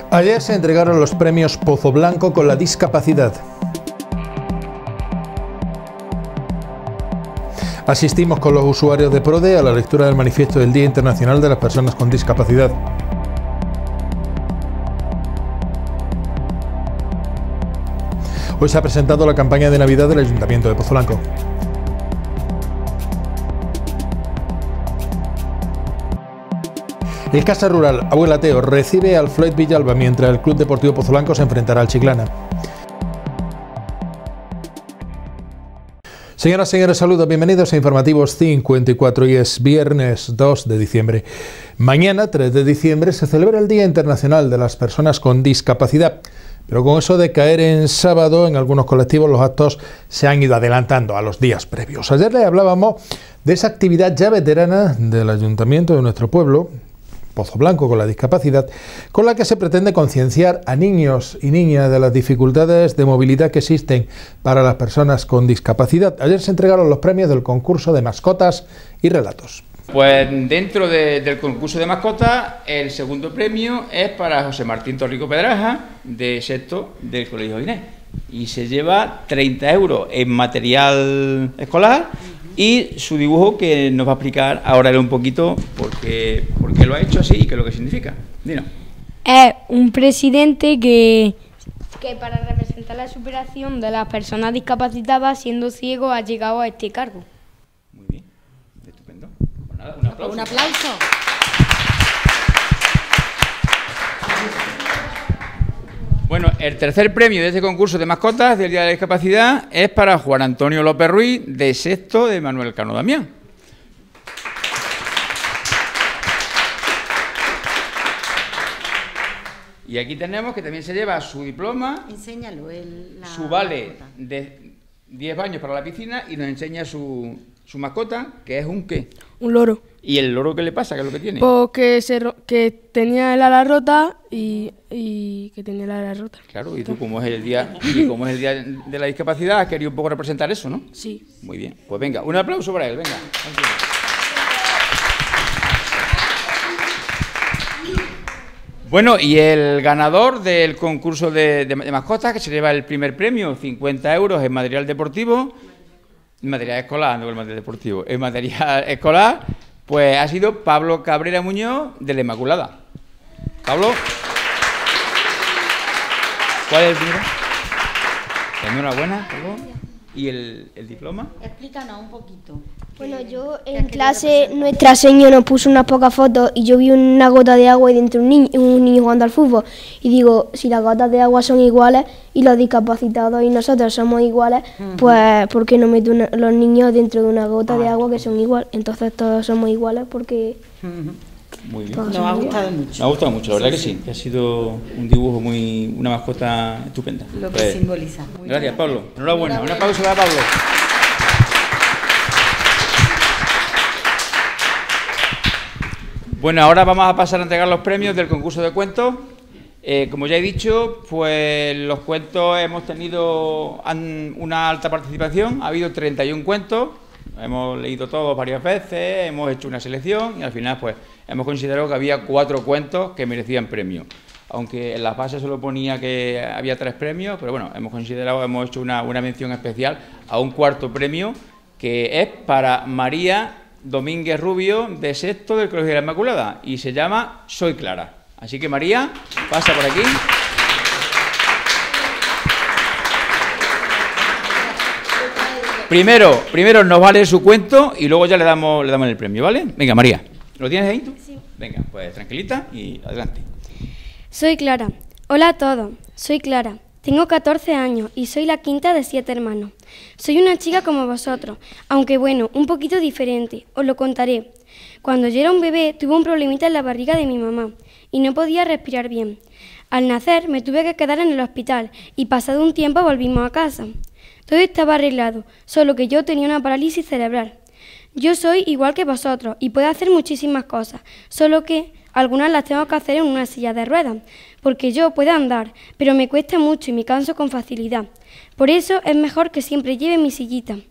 Ayer se entregaron los premios Pozo Blanco con la discapacidad. Asistimos con los usuarios de PRODE a la lectura del manifiesto del Día Internacional de las Personas con Discapacidad. Hoy se ha presentado la campaña de Navidad del Ayuntamiento de Pozo Blanco. El Casa Rural Abuela Teo recibe al Floyd Villalba mientras el Club Deportivo Pozo Blanco se enfrentará al Chiclana. Señoras y señores, saludos, bienvenidos a Informativos 54. Hoy es viernes 2 de diciembre. Mañana, 3 de diciembre, se celebra el Día Internacional de las Personas con Discapacidad. Pero con eso de caer en sábado, en algunos colectivos los actos se han ido adelantando a los días previos. Ayer le hablábamos de esa actividad ya veterana del Ayuntamiento de nuestro pueblo, Pozo Blanco con la discapacidad, con la que se pretende concienciar a niños y niñas de las dificultades de movilidad que existen para las personas con discapacidad. Ayer se entregaron los premios del concurso de mascotas y relatos. Pues dentro del concurso de mascotas, el segundo premio es para José Martín Torrico Pedraja, de sexto del Colegio Inés, y se lleva 30 euros en material escolar y su dibujo, que nos va a explicar ahora él un poquito por qué lo ha hecho así y qué es lo que significa. Dinos. Es un presidente que para representar la superación de las personas discapacitadas siendo ciego ha llegado a este cargo. Muy bien, estupendo. Pues nada, un aplauso. Un aplauso. Bueno, el tercer premio de este concurso de mascotas del Día de la Discapacidad es para Juan Antonio López Ruiz, de sexto de Manuel Cano Damián. Y aquí tenemos que también se lleva su diploma, Enséñalo, su vale de 10 baños para la piscina y nos enseña su mascota, que es un ¿qué? Un loro. ¿Y el loro qué le pasa? ¿Qué es lo que tiene? Pues que tenía el ala rota y que tenía el ala rota. Claro, y tú como es el día de la discapacidad, has querido un poco representar eso, ¿no? Sí. Muy bien. Pues venga, un aplauso para él, venga. Bueno, y el ganador del concurso de mascotas, que se lleva el primer premio, 50 euros en material deportivo, material escolar, no el material deportivo, en material escolar, pues ha sido Pablo Cabrera Muñoz, de la Inmaculada. Pablo, ¿cuál es el primero? Enhorabuena, Pablo. ¿Y el diploma? Explícanos un poquito. Bueno, yo en clase, nuestra señora nos puso unas pocas fotos y yo vi una gota de agua y dentro un niño jugando al fútbol. Y digo, si las gotas de agua son iguales y los discapacitados y nosotros somos iguales, pues ¿por qué no meten los niños dentro de una gota de agua que son iguales? Entonces todos somos iguales porque... Muy bien. Nos ha gustado mucho. Me ha gustado mucho, la verdad que sí. Que ha sido un dibujo una mascota estupenda. Lo que simboliza. Gracias, Pablo. Enhorabuena. Un aplauso para Pablo. Bueno, ahora vamos a pasar a entregar los premios del concurso de cuentos. Como ya he dicho, pues los cuentos hemos tenido una alta participación. Ha habido 31 cuentos. Hemos leído todos varias veces, hemos hecho una selección y al final pues hemos considerado que había 4 cuentos que merecían premio. Aunque en las bases solo ponía que había 3 premios, pero bueno, hemos hecho una mención especial a un cuarto premio que es para María Domínguez Rubio, de sexto del Colegio de la Inmaculada, y se llama Soy Clara. Así que María, pasa por aquí. Primero nos vale su cuento y luego ya le damos el premio, ¿vale? Venga, María, ¿lo tienes ahí tú? Sí. Venga, pues tranquilita y adelante. Soy Clara. Hola a todos, soy Clara. Tengo 14 años y soy la quinta de 7 hermanos. Soy una chica como vosotros, aunque bueno, un poquito diferente, os lo contaré. Cuando yo era un bebé tuve un problemita en la barriga de mi mamá y no podía respirar bien. Al nacer me tuve que quedar en el hospital y pasado un tiempo volvimos a casa. Todo estaba arreglado, solo que yo tenía una parálisis cerebral. Yo soy igual que vosotros y puedo hacer muchísimas cosas, solo que algunas las tengo que hacer en una silla de ruedas, porque yo puedo andar, pero me cuesta mucho y me canso con facilidad. Por eso es mejor que siempre lleve mi sillita.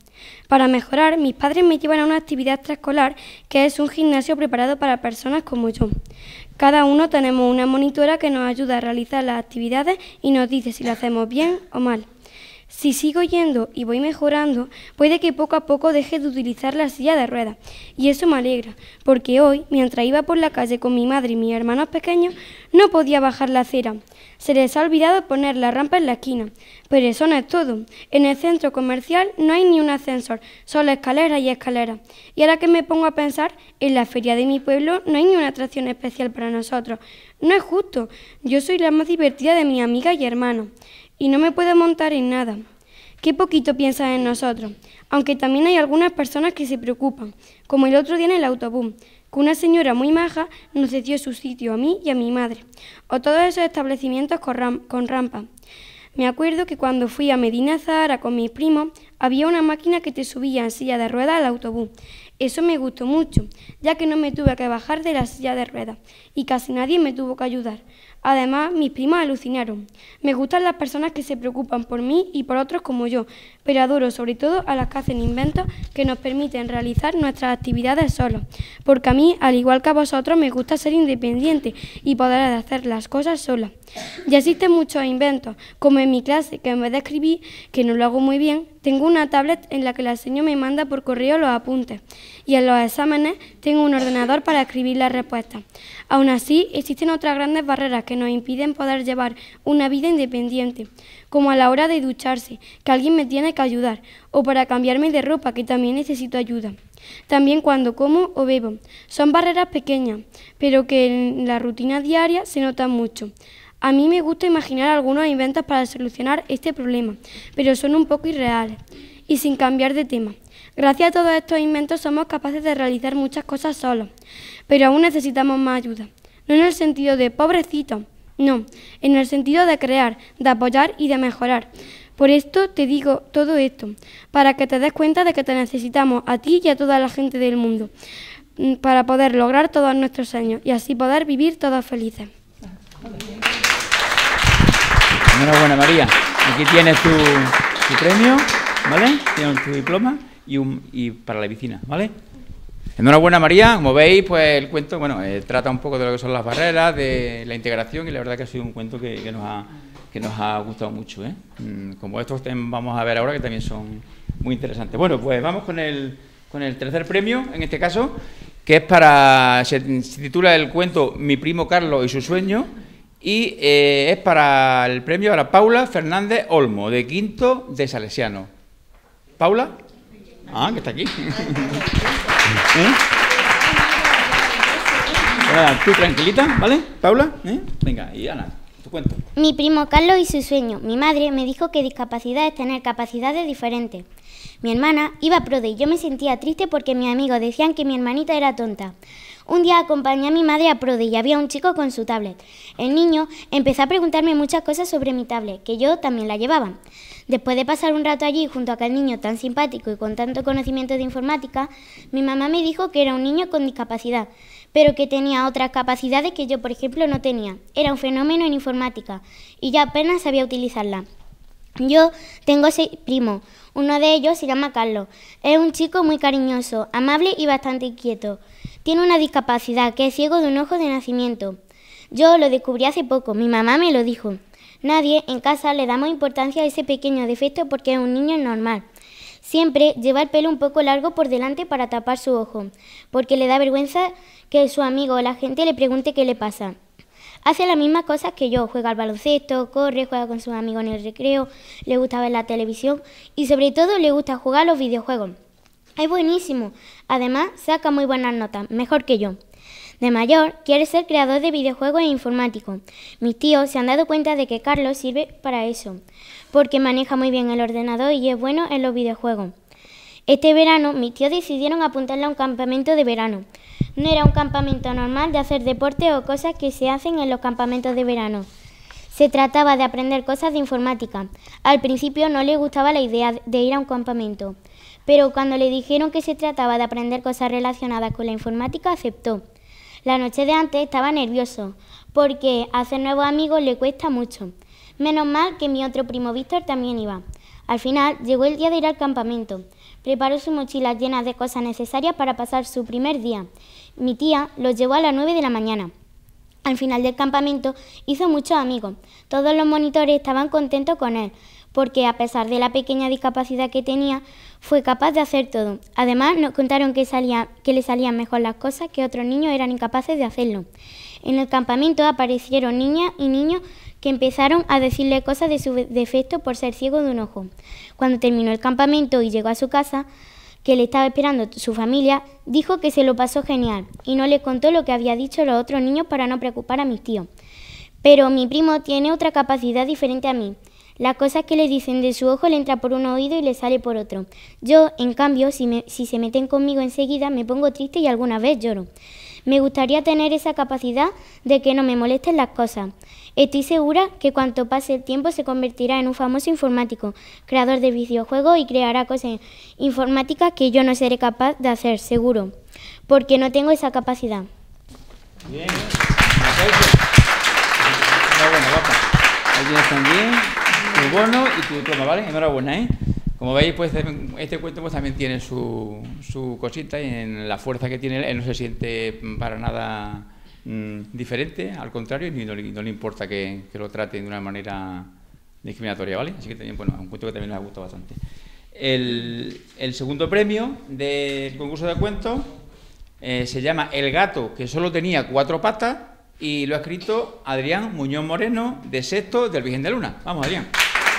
Para mejorar, mis padres me llevan a una actividad extraescolar que es un gimnasio preparado para personas como yo. Cada uno tenemos una monitora que nos ayuda a realizar las actividades y nos dice si lo hacemos bien o mal. Si sigo yendo y voy mejorando, puede que poco a poco deje de utilizar la silla de ruedas. Y eso me alegra, porque hoy, mientras iba por la calle con mi madre y mis hermanos pequeños, no podía bajar la acera. Se les ha olvidado poner la rampa en la esquina. Pero eso no es todo. En el centro comercial no hay ni un ascensor, solo escaleras y escaleras. Y ahora que me pongo a pensar, en la feria de mi pueblo no hay ni una atracción especial para nosotros. No es justo. Yo soy la más divertida de mis amigas y hermanos. Y no me puedo montar en nada. Qué poquito piensan en nosotros, aunque también hay algunas personas que se preocupan, como el otro día en el autobús, que una señora muy maja nos cedió su sitio a mí y a mi madre, o todos esos establecimientos con rampa. Me acuerdo que cuando fui a Medina Zahara con mis primos, había una máquina que te subía en silla de ruedas al autobús. Eso me gustó mucho, ya que no me tuve que bajar de la silla de ruedas y casi nadie me tuvo que ayudar. Además, mis primos alucinaron. Me gustan las personas que se preocupan por mí y por otros como yo, pero adoro sobre todo a las que hacen inventos que nos permiten realizar nuestras actividades solos. Porque a mí, al igual que a vosotros, me gusta ser independiente y poder hacer las cosas sola. Ya existen muchos inventos, como en mi clase, que en vez de escribir, que no lo hago muy bien, tengo una tablet en la que el señor me manda por correo los apuntes. Y en los exámenes tengo un ordenador para escribir las respuestas. Aún así, existen otras grandes barreras que nos impiden poder llevar una vida independiente, como a la hora de ducharse, que alguien me tiene que ayudar, o para cambiarme de ropa, que también necesito ayuda. También cuando como o bebo. Son barreras pequeñas, pero que en la rutina diaria se notan mucho. A mí me gusta imaginar algunos inventos para solucionar este problema, pero son un poco irreales. Y sin cambiar de tema, gracias a todos estos inventos somos capaces de realizar muchas cosas solos, pero aún necesitamos más ayuda. No en el sentido de pobrecito, no, en el sentido de crear, de apoyar y de mejorar. Por esto te digo todo esto, para que te des cuenta de que te necesitamos a ti y a toda la gente del mundo, para poder lograr todos nuestros sueños y así poder vivir todos felices. Enhorabuena, María. Aquí tienes tu premio, ¿vale? Tienes tu diploma y para la piscina, ¿vale? Enhorabuena, María. Como veis, pues el cuento, bueno, trata un poco de lo que son las barreras, de la integración, y la verdad que ha sido un cuento que nos ha gustado mucho, ¿eh? Como estos vamos a ver ahora, que también son muy interesantes. Bueno, pues vamos con el tercer premio, en este caso, que es se titula el cuento Mi primo Carlos y su sueño, y es para el premio para Paula Fernández Olmo, de quinto de Salesiano. ¿Paula? Ah, que está aquí. Tú tranquilita, ¿vale, Paula? Venga, y Ana, tu cuento. Mi primo Carlos y su sueño. Mi madre me dijo que discapacidad es tener capacidades diferentes. Mi hermana iba a Prode y yo me sentía triste porque mis amigos decían que mi hermanita era tonta. Un día acompañé a mi madre a Prode y había un chico con su tablet. El niño empezó a preguntarme muchas cosas sobre mi tablet, que yo también la llevaba. Después de pasar un rato allí junto a aquel niño tan simpático y con tanto conocimiento de informática, mi mamá me dijo que era un niño con discapacidad, pero que tenía otras capacidades que yo, por ejemplo, no tenía. Era un fenómeno en informática y yo apenas sabía utilizarla. Yo tengo 6 primos. Uno de ellos se llama Carlos. Es un chico muy cariñoso, amable y bastante inquieto. Tiene una discapacidad, que es ciego de un ojo de nacimiento. Yo lo descubrí hace poco, mi mamá me lo dijo. Nadie en casa le damos importancia a ese pequeño defecto porque es un niño normal. Siempre lleva el pelo un poco largo por delante para tapar su ojo, porque le da vergüenza que su amigo o la gente le pregunte qué le pasa. Hace las mismas cosas que yo, juega al baloncesto, corre, juega con sus amigos en el recreo, le gusta ver la televisión y sobre todo le gusta jugar a los videojuegos. Es buenísimo, además saca muy buenas notas, mejor que yo. De mayor, quiere ser creador de videojuegos e informático. Mis tíos se han dado cuenta de que Carlos sirve para eso, porque maneja muy bien el ordenador y es bueno en los videojuegos. Este verano, mis tíos decidieron apuntarle a un campamento de verano. No era un campamento normal de hacer deporte o cosas que se hacen en los campamentos de verano. Se trataba de aprender cosas de informática. Al principio no le gustaba la idea de ir a un campamento, pero cuando le dijeron que se trataba de aprender cosas relacionadas con la informática, aceptó. La noche de antes estaba nervioso, porque hacer nuevos amigos le cuesta mucho. Menos mal que mi otro primo Víctor también iba. Al final llegó el día de ir al campamento. preparó sus mochilas llenas de cosas necesarias para pasar su primer día. Mi tía los llevó a las 9 de la mañana. Al final del campamento hizo muchos amigos. Todos los monitores estaban contentos con él, porque a pesar de la pequeña discapacidad que tenía, fue capaz de hacer todo. Además, nos contaron que le salían mejor las cosas, que otros niños eran incapaces de hacerlo. En el campamento aparecieron niñas y niños que empezaron a decirle cosas de su defecto por ser ciego de un ojo. Cuando terminó el campamento y llegó a su casa, que le estaba esperando su familia, dijo que se lo pasó genial y no le contó lo que había dicho los otros niños para no preocupar a mis tíos. Pero mi primo tiene otra capacidad diferente a mí. Las cosas que le dicen de su ojo le entra por un oído y le sale por otro. Yo, en cambio, si se meten conmigo enseguida, me pongo triste y alguna vez lloro. Me gustaría tener esa capacidad de que no me molesten las cosas. Estoy segura que cuanto pase el tiempo se convertirá en un famoso informático, creador de videojuegos y creará cosas informáticas que yo no seré capaz de hacer, seguro, porque no tengo esa capacidad. Bien. Enhorabuena, guapa. Ahí tienes también tu bono y tu diploma, ¿vale? Enhorabuena, ¿eh? Como veis, pues este cuento pues también tiene su cosita, y en la fuerza que tiene él no se siente para nada diferente, al contrario, y no le importa que lo traten de una manera discriminatoria, ¿vale? Así que también, bueno, es un cuento que también me ha gustado bastante. El segundo premio del concurso de cuentos se llama El gato que solo tenía 4 patas, y lo ha escrito Adrián Muñoz Moreno, de sexto del Virgen de Luna. Vamos, Adrián.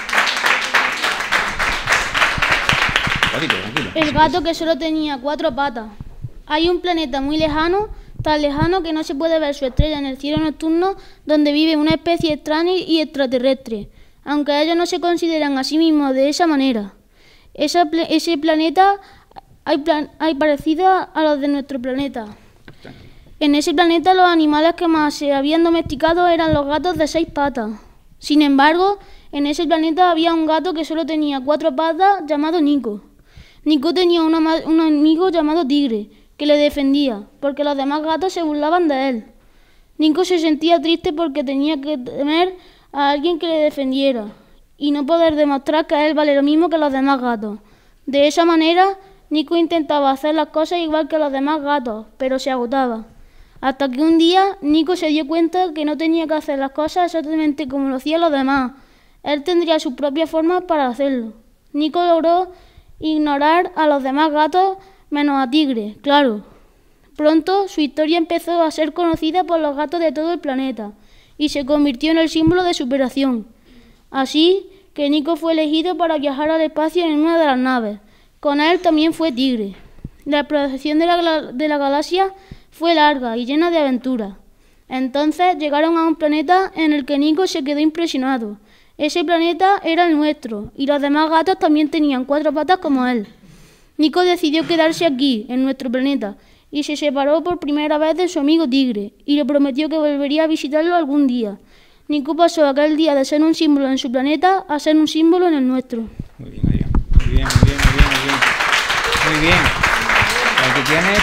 Tranquilo. El gato que solo tenía 4 patas. Hay un planeta muy lejano, tan lejano que no se puede ver su estrella en el cielo nocturno, donde vive una especie extraña y extraterrestre, aunque ellos no se consideran a sí mismos de esa manera. Ese planeta hay parecido a los de nuestro planeta. En ese planeta los animales que más se habían domesticado eran los gatos de 6 patas. Sin embargo, en ese planeta había un gato que solo tenía 4 patas, llamado Nico. Nico tenía un amigo llamado Tigre, que le defendía, porque los demás gatos se burlaban de él. Nico se sentía triste porque tenía que temer a alguien que le defendiera y no poder demostrar que él vale lo mismo que los demás gatos. De esa manera, Nico intentaba hacer las cosas igual que los demás gatos, pero se agotaba. Hasta que un día, Nico se dio cuenta que no tenía que hacer las cosas exactamente como lo hacían los demás. Él tendría sus propias formas para hacerlo. Nico logró ignorar a los demás gatos menos a Tigre, claro. Pronto su historia empezó a ser conocida por los gatos de todo el planeta y se convirtió en el símbolo de superación. Así que Nico fue elegido para viajar al espacio en una de las naves. Con él también fue Tigre. La exploración de la galaxia fue larga y llena de aventuras. Entonces llegaron a un planeta en el que Nico se quedó impresionado. Ese planeta era el nuestro, y los demás gatos también tenían 4 patas como él. Nico decidió quedarse aquí, en nuestro planeta, y se separó por primera vez de su amigo Tigre, y le prometió que volvería a visitarlo algún día. Nico pasó aquel día de ser un símbolo en su planeta a ser un símbolo en el nuestro. Muy bien, Adrián. Muy bien. Muy bien. Aquí tienes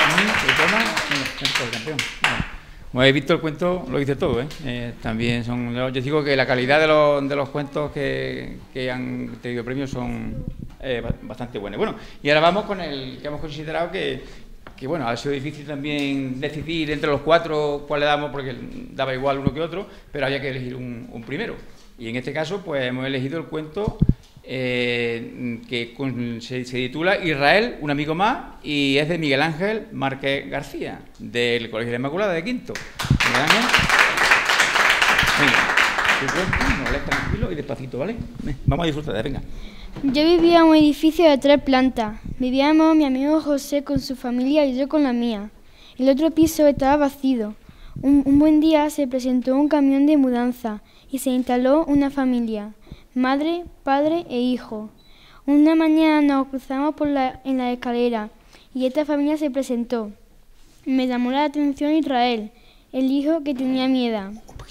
el campeón. Como habéis visto, el cuento lo dice todo, ¿eh? También yo digo que la calidad de los cuentos que han tenido premios son bastante buenos. Bueno, y ahora vamos con el que hemos considerado que bueno, ha sido difícil también decidir entre los 4 cuál le damos, porque daba igual uno que otro, pero había que elegir un primero. Y en este caso, pues hemos elegido el cuento que se titula Israel, un amigo más, y es de Miguel Ángel Márquez García, del Colegio de la Inmaculada de Quinto. Miguel Ángel, venga, tu cuento, no lees tranquilo y despacito, ¿vale? Vamos a disfrutar, venga. Yo vivía en un edificio de 3 plantas. Vivíamos mi amigo José con su familia y yo con la mía. El otro piso estaba vacío. Un buen día se presentó un camión de mudanza y se instaló una familia. Madre, padre e hijo. Una mañana nos cruzamos en la escalera y esta familia se presentó. Me llamó la atención Israel, el hijo que tenía mi edad.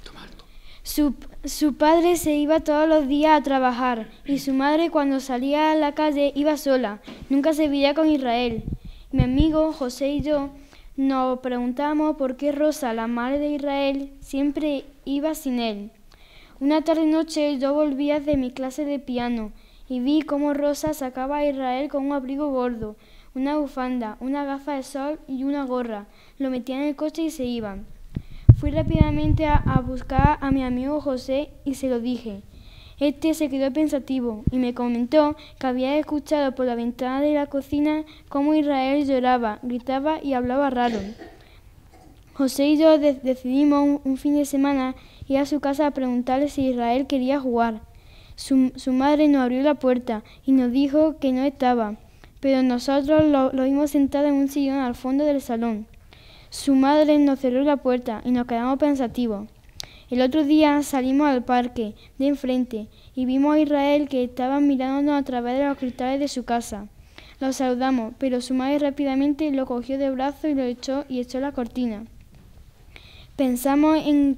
Su padre se iba todos los días a trabajar y su madre cuando salía a la calle iba sola, nunca se veía con Israel. Mi amigo José y yo nos preguntamos por qué Rosa, la madre de Israel, siempre iba sin él. Una tarde-noche yo volvía de mi clase de piano y vi cómo Rosa sacaba a Israel con un abrigo gordo, una bufanda, una gafa de sol y una gorra. Lo metía en el coche y se iban. Fui rápidamente a buscar a mi amigo José y se lo dije. Este se quedó pensativo y me comentó que había escuchado por la ventana de la cocina cómo Israel lloraba, gritaba y hablaba raro. José y yo decidimos un fin de semana ir a su casa a preguntarle si Israel quería jugar. Su madre nos abrió la puerta y nos dijo que no estaba, pero nosotros lo vimos sentado en un sillón al fondo del salón. Su madre nos cerró la puerta y nos quedamos pensativos. El otro día salimos al parque de enfrente y vimos a Israel que estaba mirándonos a través de los cristales de su casa. Lo saludamos, pero su madre rápidamente lo cogió de brazo y lo echó la cortina. Pensamos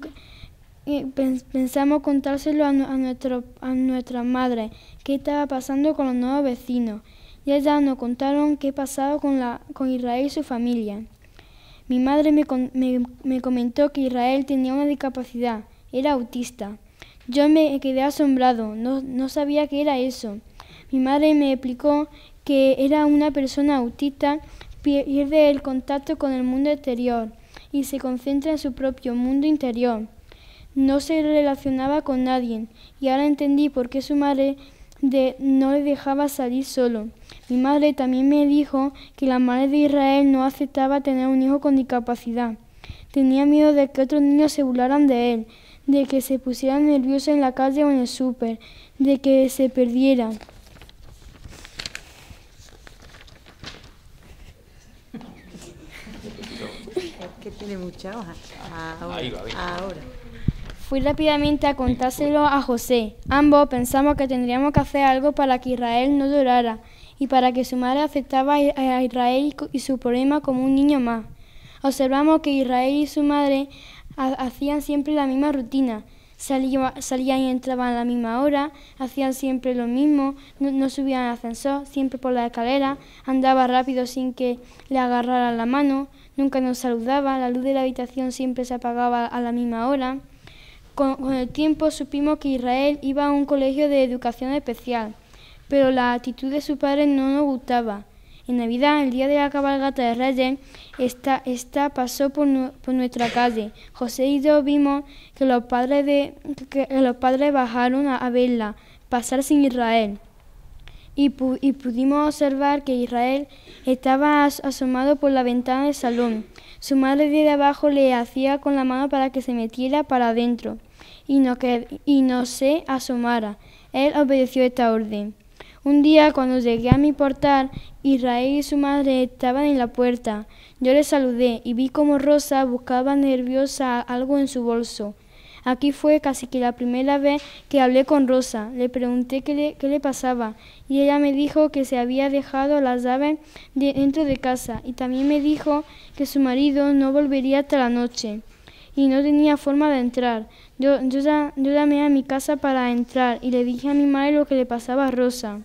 contárselo a nuestra madre qué estaba pasando con los nuevos vecinos, y ellas nos contaron qué pasaba con Israel y su familia. Mi madre me comentó que Israel tenía una discapacidad, era autista. Yo me quedé asombrado, no sabía qué era eso. Mi madre me explicó que era una persona autista, pierde el contacto con el mundo exterior y se concentra en su propio mundo interior. No se relacionaba con nadie y ahora entendí por qué su madre no le dejaba salir solo. Mi madre también me dijo que la madre de Israel no aceptaba tener un hijo con discapacidad. Tenía miedo de que otros niños se burlaran de él, de que se pusieran nerviosos en la calle o en el súper, de que se perdieran. Es que tiene mucha hoja. Ahora. Fui rápidamente a contárselo a José. Ambos pensamos que tendríamos que hacer algo para que Israel no llorara y para que su madre aceptara a Israel y su problema como un niño más. Observamos que Israel y su madre hacían siempre la misma rutina. Salían y entraban a la misma hora, hacían siempre lo mismo, no subían al ascensor, siempre por la escalera, andaba rápido sin que le agarraran la mano, nunca nos saludaba, la luz de la habitación siempre se apagaba a la misma hora. Con el tiempo supimos que Israel iba a un colegio de educación especial, pero la actitud de su padre no nos gustaba. En Navidad, el día de la cabalgata de Reyes, esta pasó por nuestra calle. José y yo vimos que los padres bajaron a verla pasar sin Israel. Y pudimos observar que Israel estaba asomado por la ventana del salón. Su madre desde abajo le hacía con la mano para que se metiera para adentro y no se asomara. Él obedeció esta orden. Un día, cuando llegué a mi portal, Israel y su madre estaban en la puerta. Yo les saludé y vi cómo Rosa buscaba nerviosa algo en su bolso. Aquí fue casi que la primera vez que hablé con Rosa. Le pregunté qué le pasaba y ella me dijo que se había dejado las llaves dentro de casa y también me dijo que su marido no volvería hasta la noche y no tenía forma de entrar. Yo llamé a mi casa para entrar y le dije a mi madre lo que le pasaba a Rosa.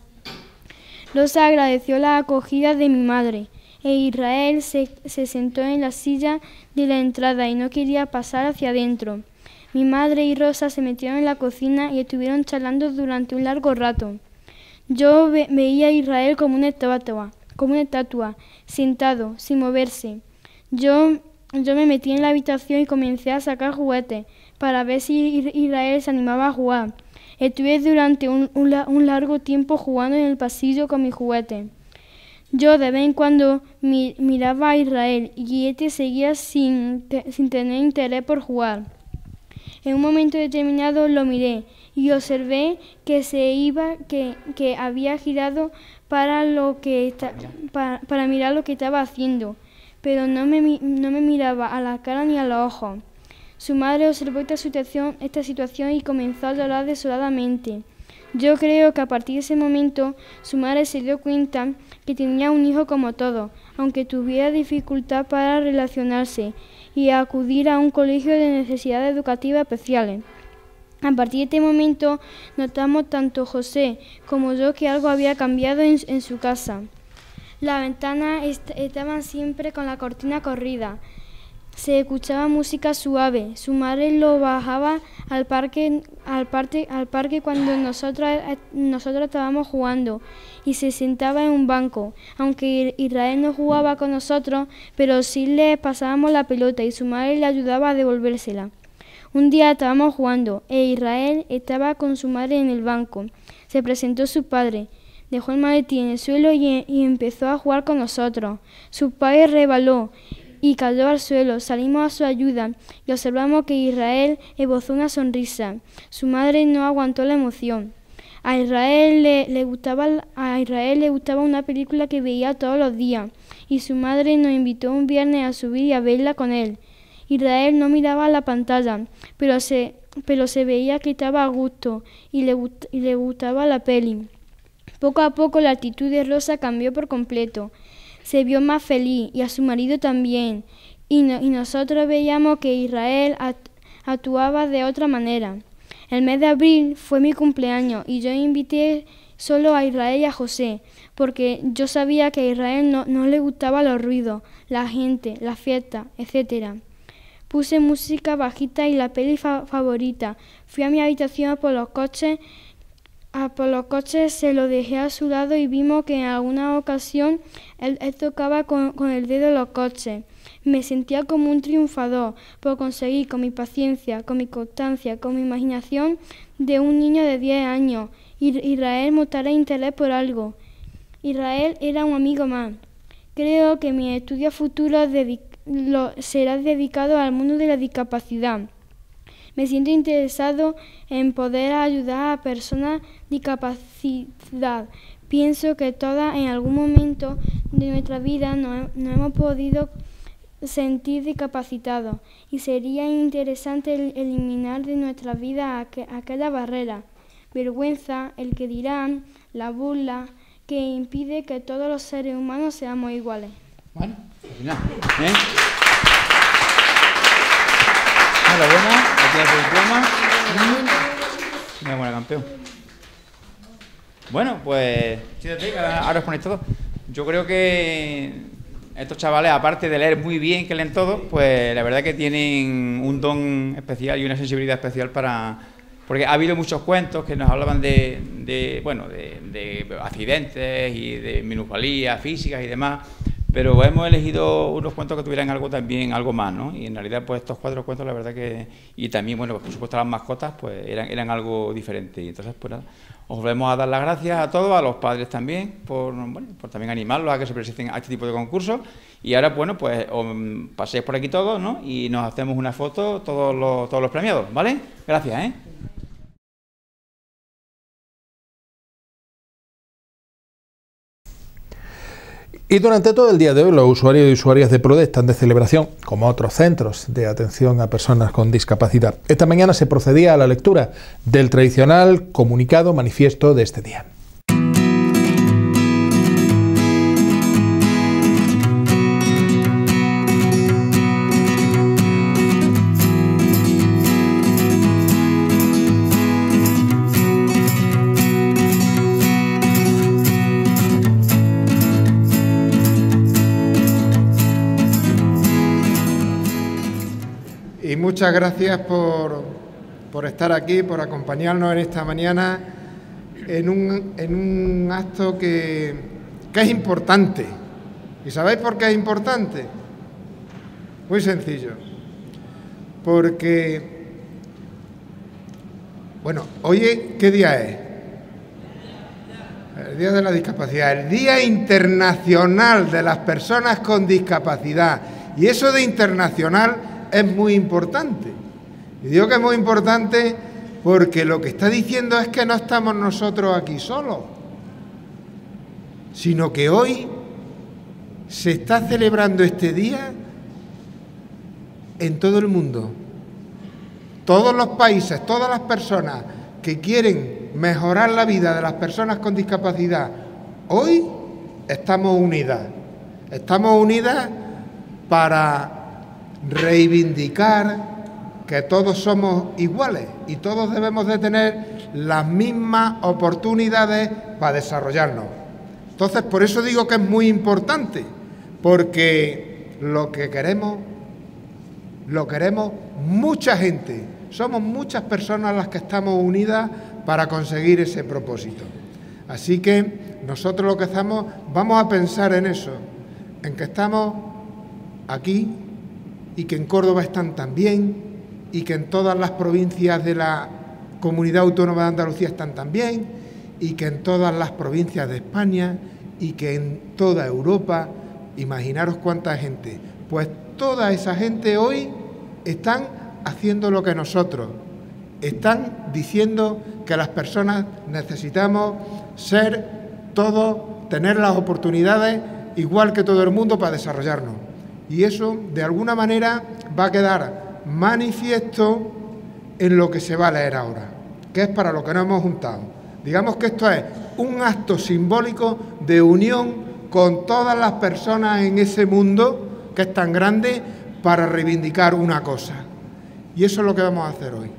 Rosa agradeció la acogida de mi madre e Israel se sentó en la silla de la entrada y no quería pasar hacia adentro. Mi madre y Rosa se metieron en la cocina y estuvieron charlando durante un largo rato. Yo veía a Israel como una estatua, sentado, sin moverse. Yo me metí en la habitación y comencé a sacar juguetes para ver si Israel se animaba a jugar. Estuve durante un largo tiempo jugando en el pasillo con mis juguetes. Yo de vez en cuando miraba a Israel y este seguía sin tener interés por jugar. En un momento determinado lo miré y observé que había girado para mirar lo que estaba haciendo, pero no me miraba a la cara ni a los ojos. Su madre observó esta situación y comenzó a llorar desoladamente. Yo creo que a partir de ese momento su madre se dio cuenta que tenía un hijo como todos, aunque tuviera dificultad para relacionarse y acudir a un colegio de necesidades educativas especiales. A partir de este momento notamos tanto José como yo que algo había cambiado en su casa. Las ventanas estaban siempre con la cortina corrida. Se escuchaba música suave. Su madre lo bajaba al parque al parque cuando nosotros estábamos jugando y se sentaba en un banco. Aunque Israel no jugaba con nosotros, pero sí le pasábamos la pelota y su madre le ayudaba a devolvérsela. Un día estábamos jugando e Israel estaba con su madre en el banco. Se presentó su padre, dejó el maletín en el suelo y empezó a jugar con nosotros. Su padre resbaló y cayó al suelo. Salimos a su ayuda y observamos que Israel esbozó una sonrisa. Su madre no aguantó la emoción. A Israel le gustaba una película que veía todos los días y su madre nos invitó un viernes a subir y a verla con él. Israel no miraba la pantalla, pero se veía que estaba a gusto y le gustaba la peli. Poco a poco la actitud de Rosa cambió por completo. Se vio más feliz y a su marido también. Y nosotros veíamos que Israel actuaba de otra manera. El mes de abril fue mi cumpleaños y yo invité solo a Israel y a José, porque yo sabía que a Israel no le gustaban los ruidos, la gente, la fiesta, etc. Puse música bajita y la peli favorita. Fui a mi habitación por los coches. Se lo dejé a su lado y vimos que en alguna ocasión él tocaba con el dedo los coches. Me sentía como un triunfador por conseguir con mi paciencia, con mi constancia, con mi imaginación de un niño de 10 años. Israel mostrará interés por algo. Israel era un amigo más. Creo que mi estudio futuro será dedicado al mundo de la discapacidad. Me siento interesado en poder ayudar a personas con discapacidad. Pienso que todas en algún momento de nuestra vida nos hemos podido sentir discapacitados y sería interesante eliminar de nuestra vida aquella barrera, vergüenza, el que dirán, la burla, que impide que todos los seres humanos seamos iguales. Bueno, final. ¿Bien? Enhorabuena, aquí tienes el diploma. Enhorabuena, campeón. Bueno, pues siéntate, ahora os ponéis todo. Yo creo que estos chavales, aparte de leer muy bien, que leen todo, pues la verdad que tienen un don especial y una sensibilidad especial porque ha habido muchos cuentos que nos hablaban de accidentes y de minusvalías físicas y demás. Pero hemos elegido unos cuentos que tuvieran algo más, ¿no? Y en realidad, pues estos 4 cuentos, la verdad que... Y también, bueno, pues, por supuesto las mascotas, pues eran algo diferente. Y entonces, pues nada, os volvemos a dar las gracias a todos, a los padres también, por también animarlos a que se presenten a este tipo de concursos. Y ahora, bueno, pues paséis por aquí todos, ¿no? Y nos hacemos una foto, todos los premiados, ¿vale? Gracias, ¿eh? Y durante todo el día de hoy los usuarios y usuarias de PRODE están de celebración, como otros centros de atención a personas con discapacidad. Esta mañana se procedía a la lectura del tradicional comunicado manifiesto de este día. Y muchas gracias por estar aquí, por acompañarnos en esta mañana en un acto que es importante. ¿Y sabéis por qué es importante? Muy sencillo. Porque, bueno, hoy, ¿qué día es? El Día de la Discapacidad, el Día Internacional de las Personas con Discapacidad. Y eso de internacional es muy importante. Y digo que es muy importante porque lo que está diciendo es que no estamos nosotros aquí solos, sino que hoy se está celebrando este día en todo el mundo. Todos los países, todas las personas que quieren mejorar la vida de las personas con discapacidad, hoy estamos unidas. Estamos unidas para reivindicar que todos somos iguales y todos debemos de tener las mismas oportunidades para desarrollarnos. Entonces, por eso digo que es muy importante, porque lo queremos mucha gente, somos muchas personas las que estamos unidas para conseguir ese propósito. Así que nosotros lo que hacemos, vamos a pensar en eso, en que estamos aquí y que en Córdoba están también y que en todas las provincias de la Comunidad Autónoma de Andalucía están también y que en todas las provincias de España y que en toda Europa. Imaginaros cuánta gente. Pues toda esa gente hoy están haciendo lo que nosotros. Están diciendo que las personas necesitamos ser todos, tener las oportunidades igual que todo el mundo para desarrollarnos. Y eso, de alguna manera, va a quedar manifiesto en lo que se va a leer ahora, que es para lo que nos hemos juntado. Digamos que esto es un acto simbólico de unión con todas las personas en ese mundo que es tan grande para reivindicar una cosa. Y eso es lo que vamos a hacer hoy.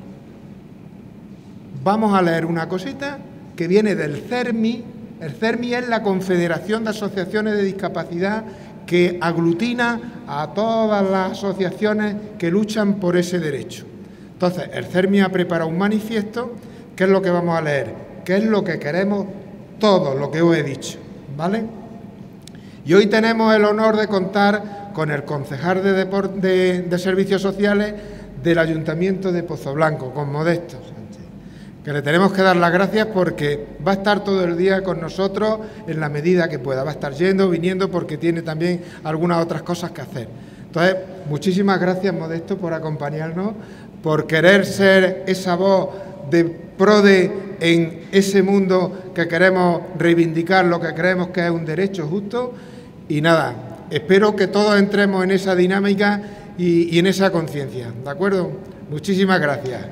Vamos a leer una cosita que viene del CERMI. El CERMI es la Confederación de Asociaciones de Discapacidad que aglutina a todas las asociaciones que luchan por ese derecho. Entonces, el CERMI ha preparado un manifiesto, que es lo que vamos a leer, que es lo que queremos todos, lo que os he dicho, ¿vale? Y hoy tenemos el honor de contar con el concejal de Servicios Sociales del Ayuntamiento de Pozoblanco, con Modesto Sánchez, que le tenemos que dar las gracias porque va a estar todo el día con nosotros en la medida que pueda. Va a estar yendo, viniendo, porque tiene también algunas otras cosas que hacer. Entonces, muchísimas gracias, Modesto, por acompañarnos, por querer ser esa voz de PRODE en ese mundo que queremos reivindicar, lo que creemos que es un derecho justo. Y nada, espero que todos entremos en esa dinámica y en esa conciencia, ¿de acuerdo? Muchísimas gracias.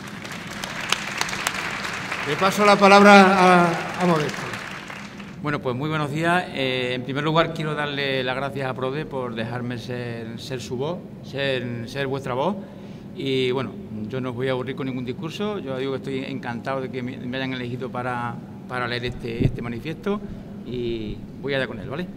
Le paso la palabra a Modesto. Bueno, pues muy buenos días. En primer lugar, quiero darle las gracias a PRODE por dejarme ser su voz, ser vuestra voz. Y bueno, yo no os voy a aburrir con ningún discurso. Yo digo que estoy encantado de que me hayan elegido para leer este manifiesto y voy allá con él, ¿vale?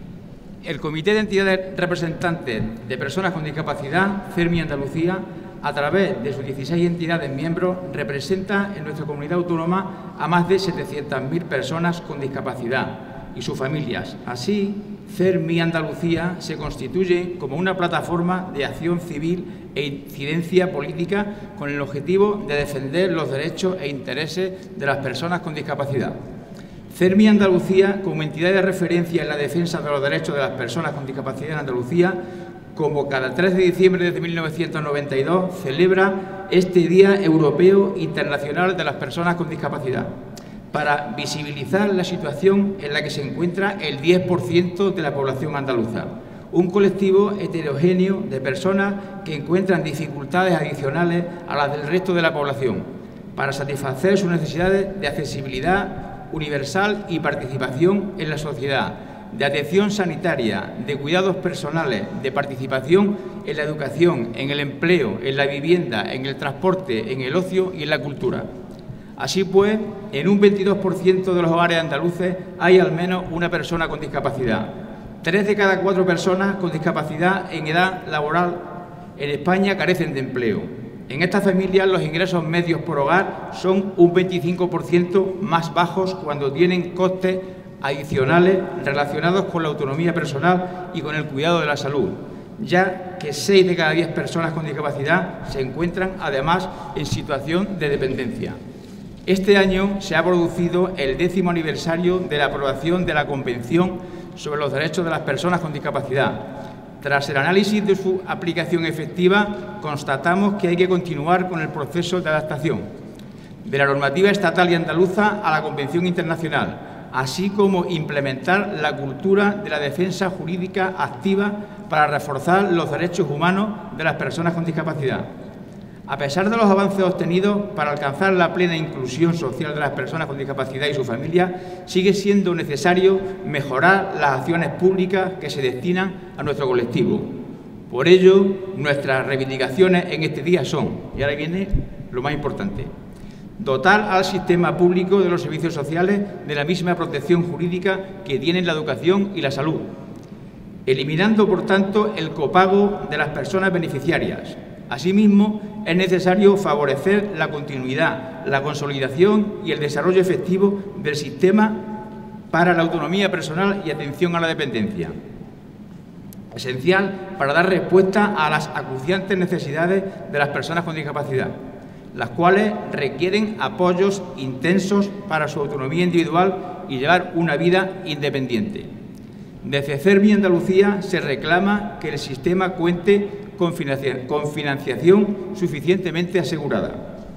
El Comité de Entidades Representantes de Personas con Discapacidad, CERMI Andalucía, a través de sus 16 entidades miembros, representa en nuestra comunidad autónoma a más de 700.000 personas con discapacidad y sus familias. Así, CERMI Andalucía se constituye como una plataforma de acción civil e incidencia política con el objetivo de defender los derechos e intereses de las personas con discapacidad. CERMI Andalucía, como entidad de referencia en la defensa de los derechos de las personas con discapacidad en Andalucía, como cada 3 de diciembre desde 1992, celebra este Día Europeo Internacional de las Personas con Discapacidad, para visibilizar la situación en la que se encuentra el 10% de la población andaluza, un colectivo heterogéneo de personas que encuentran dificultades adicionales a las del resto de la población, para satisfacer sus necesidades de accesibilidad universal y participación en la sociedad, de atención sanitaria, de cuidados personales, de participación en la educación, en el empleo, en la vivienda, en el transporte, en el ocio y en la cultura. Así pues, en un 22% de los hogares andaluces hay al menos una persona con discapacidad. 3 de cada 4 personas con discapacidad en edad laboral en España carecen de empleo. En estas familias los ingresos medios por hogar son un 25% más bajos cuando tienen costes adicionales relacionados con la autonomía personal y con el cuidado de la salud, ya que 6 de cada 10 personas con discapacidad se encuentran además en situación de dependencia. Este año se ha producido el 10º aniversario de la aprobación de la Convención sobre los Derechos de las Personas con Discapacidad. Tras el análisis de su aplicación efectiva, constatamos que hay que continuar con el proceso de adaptación de la normativa estatal y andaluza a la Convención Internacional, así como implementar la cultura de la defensa jurídica activa para reforzar los derechos humanos de las personas con discapacidad. A pesar de los avances obtenidos para alcanzar la plena inclusión social de las personas con discapacidad y sus familias, sigue siendo necesario mejorar las acciones públicas que se destinan a nuestro colectivo. Por ello, nuestras reivindicaciones en este día son, y ahora viene lo más importante, dotar al sistema público de los servicios sociales de la misma protección jurídica que tienen la educación y la salud, eliminando, por tanto, el copago de las personas beneficiarias, Asimismo, es necesario favorecer la continuidad, la consolidación y el desarrollo efectivo del sistema para la autonomía personal y atención a la dependencia, esencial para dar respuesta a las acuciantes necesidades de las personas con discapacidad, las cuales requieren apoyos intensos para su autonomía individual y llevar una vida independiente. Desde CERVI Andalucía se reclama que el sistema cuente con financiación suficientemente asegurada.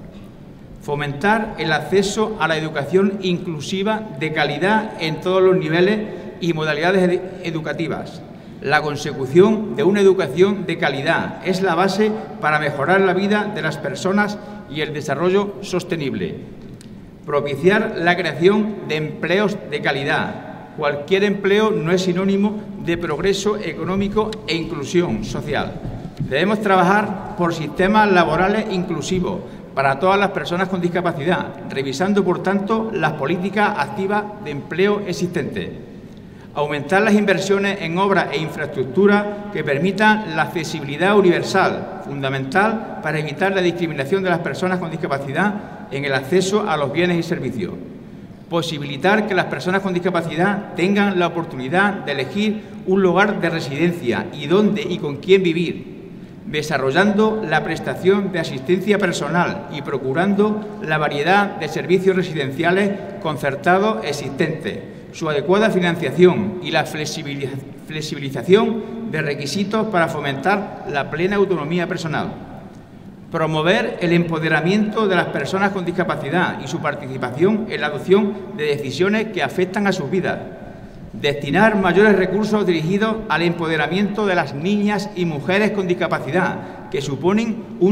Fomentar el acceso a la educación inclusiva de calidad en todos los niveles y modalidades educativas. La consecución de una educación de calidad es la base para mejorar la vida de las personas y el desarrollo sostenible. Propiciar la creación de empleos de calidad. Cualquier empleo no es sinónimo de progreso económico e inclusión social. Debemos trabajar por sistemas laborales inclusivos para todas las personas con discapacidad, revisando, por tanto, las políticas activas de empleo existentes. Aumentar las inversiones en obras e infraestructuras que permitan la accesibilidad universal, fundamental para evitar la discriminación de las personas con discapacidad en el acceso a los bienes y servicios. Posibilitar que las personas con discapacidad tengan la oportunidad de elegir un lugar de residencia y dónde y con quién vivir, desarrollando la prestación de asistencia personal y procurando la variedad de servicios residenciales concertados existentes, su adecuada financiación y la flexibilización de requisitos para fomentar la plena autonomía personal. Promover el empoderamiento de las personas con discapacidad y su participación en la adopción de decisiones que afectan a sus vidas. Destinar mayores recursos dirigidos al empoderamiento de las niñas y mujeres con discapacidad, que suponen un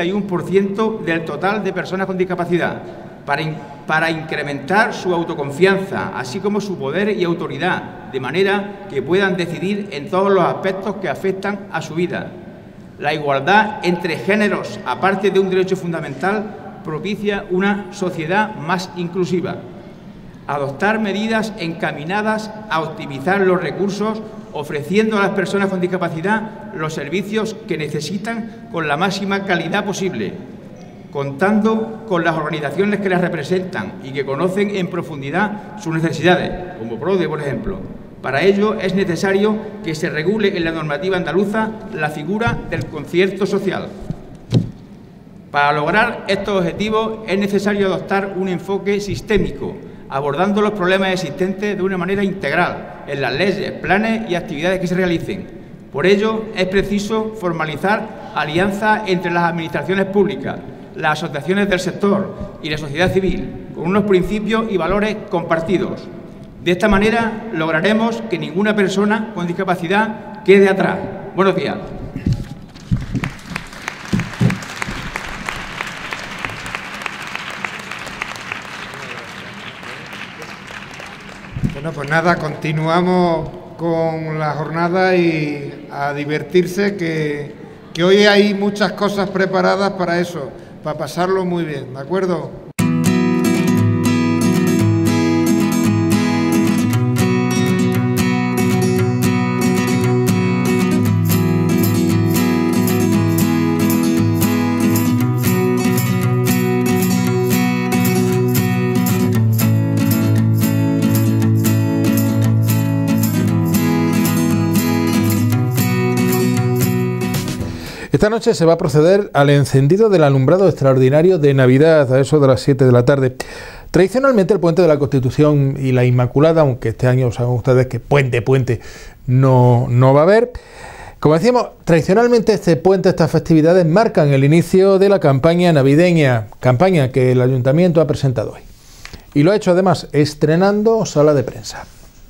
61% del total de personas con discapacidad, para incrementar su autoconfianza, así como su poder y autoridad, de manera que puedan decidir en todos los aspectos que afectan a su vida. La igualdad entre géneros, aparte de un derecho fundamental, propicia una sociedad más inclusiva. Adoptar medidas encaminadas a optimizar los recursos, ofreciendo a las personas con discapacidad los servicios que necesitan con la máxima calidad posible, contando con las organizaciones que las representan y que conocen en profundidad sus necesidades, como PRODE, por ejemplo. Para ello es necesario que se regule en la normativa andaluza la figura del concierto social. Para lograr estos objetivos es necesario adoptar un enfoque sistémico, abordando los problemas existentes de una manera integral en las leyes, planes y actividades que se realicen. Por ello, es preciso formalizar alianzas entre las administraciones públicas, las asociaciones del sector y la sociedad civil, con unos principios y valores compartidos. De esta manera lograremos que ninguna persona con discapacidad quede atrás. Buenos días. Bueno, pues nada, continuamos con la jornada y a divertirse, que hoy hay muchas cosas preparadas para eso, para pasarlo muy bien, ¿de acuerdo? Esta noche se va a proceder al encendido del alumbrado extraordinario de Navidad a eso de las 7 de la tarde. Tradicionalmente el Puente de la Constitución y la Inmaculada, aunque este año saben ustedes que puente no va a haber. Como decíamos, tradicionalmente este puente, estas festividades marcan el inicio de la campaña navideña, campaña que el Ayuntamiento ha presentado hoy. Y lo ha hecho además estrenando sala de prensa.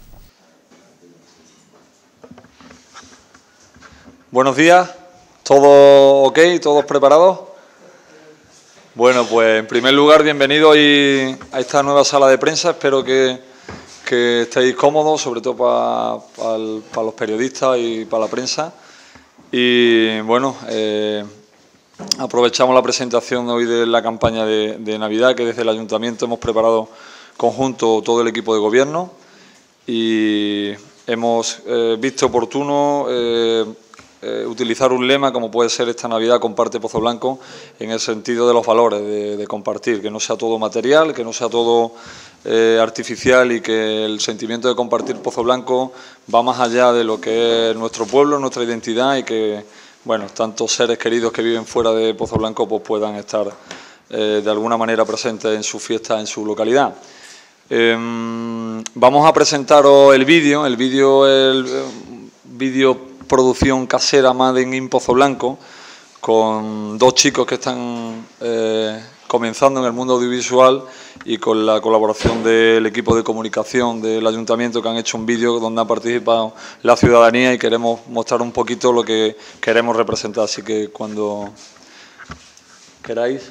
Buenos días. ¿Todo ok? ¿Todos preparados? Bueno, pues en primer lugar, bienvenidos a esta nueva sala de prensa. Espero que estéis cómodos, sobre todo para los periodistas y para la prensa. Y bueno, aprovechamos la presentación hoy de la campaña de Navidad, que desde el Ayuntamiento hemos preparado conjunto todo el equipo de gobierno y hemos visto oportuno utilizar un lema como puede ser esta Navidad comparte Pozoblanco, en el sentido de los valores, de compartir, que no sea todo material, que no sea todo artificial, y que el sentimiento de compartir Pozoblanco va más allá de lo que es nuestro pueblo, nuestra identidad, y que, bueno, tantos seres queridos que viven fuera de Pozoblanco pues puedan estar de alguna manera presentes en su fiesta, en su localidad. Vamos a presentaros el vídeo producción casera Made in Pozoblanco, con dos chicos que están comenzando en el mundo audiovisual, y con la colaboración del equipo de comunicación del ayuntamiento, que han hecho un vídeo donde ha participado la ciudadanía, y queremos mostrar un poquito lo que queremos representar. Así que cuando queráis.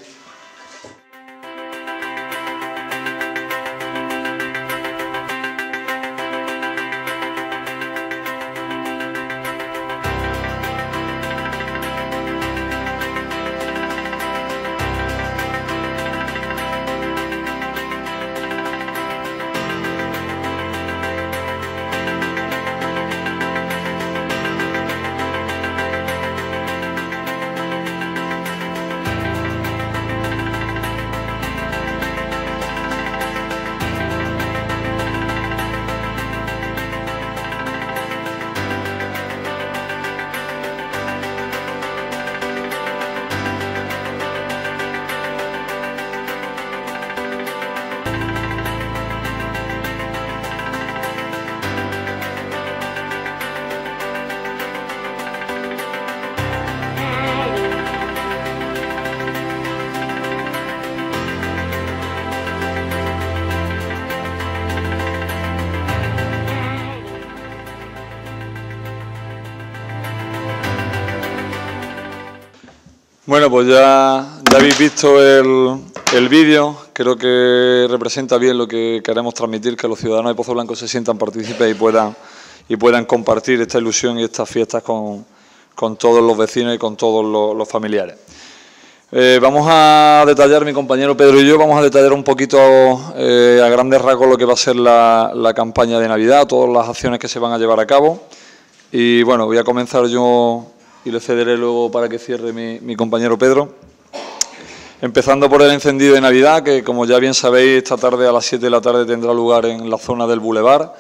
Bueno, pues ya habéis visto el vídeo. Creo que representa bien lo que queremos transmitir, que los ciudadanos de Pozoblanco se sientan partícipes y puedan compartir esta ilusión y estas fiestas con todos los vecinos y con todos los familiares. Vamos a detallar, mi compañero Pedro y yo, vamos a detallar un poquito a grandes rasgos lo que va a ser la campaña de Navidad, todas las acciones que se van a llevar a cabo. Y bueno, voy a comenzar yo y le cederé luego para que cierre mi compañero Pedro. Empezando por el encendido de Navidad, que como ya bien sabéis, esta tarde a las 7 de la tarde tendrá lugar en la zona del Boulevard,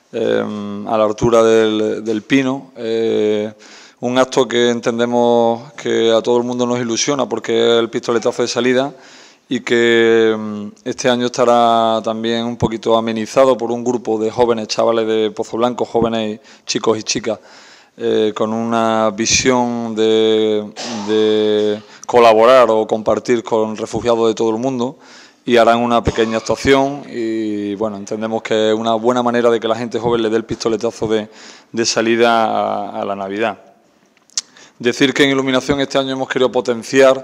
a la altura del Pino. Un acto que entendemos que a todo el mundo nos ilusiona, porque es el pistoletazo de salida, y que este año estará también un poquito amenizado por un grupo de jóvenes chavales de Pozoblanco, jóvenes chicos y chicas, con una visión de colaborar o compartir con refugiados de todo el mundo, y harán una pequeña actuación, y bueno, entendemos que es una buena manera de que la gente joven le dé el pistoletazo de salida a la Navidad. Decir que en iluminación este año hemos querido potenciar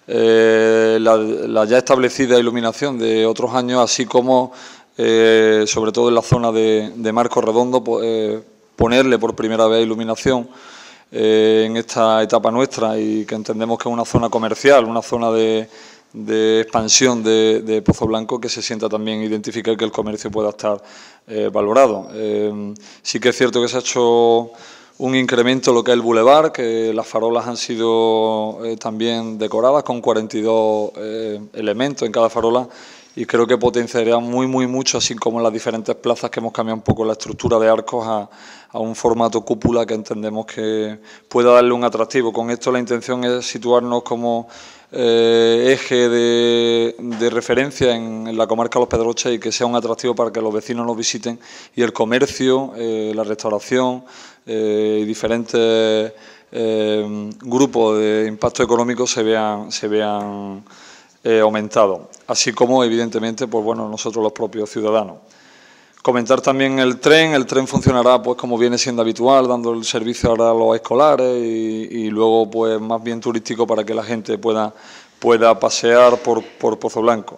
la ya establecida iluminación de otros años, así como sobre todo en la zona de Marco Redondo, ponerle por primera vez iluminación en esta etapa nuestra, y que entendemos que es una zona comercial, una zona de expansión de Pozoblanco, que se sienta también identificar que el comercio pueda estar valorado. Sí que es cierto que se ha hecho un incremento en lo que es el Boulevard, que las farolas han sido también decoradas con 42 elementos en cada farola, y creo que potenciaría muy mucho, así como en las diferentes plazas, que hemos cambiado un poco la estructura de arcos a un formato cúpula que entendemos que pueda darle un atractivo. Con esto la intención es situarnos como eje de referencia en la comarca de Los Pedroches, y que sea un atractivo para que los vecinos nos visiten, y el comercio, la restauración y diferentes grupos de impacto económico se vean aumentado, así como evidentemente pues bueno, nosotros los propios ciudadanos. Comentar también el tren funcionará pues como viene siendo habitual, dando el servicio ahora a los escolares, y luego pues más bien turístico, para que la gente pueda pasear por Pozoblanco.